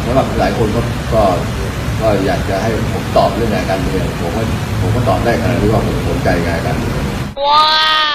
สำหรับหลายคนก็อยากจะให้ผมตอบเรื่องงานการเมืองผมก็ตอบได้ขนาดที่ว่าผมสนใจงานการเมืองว้า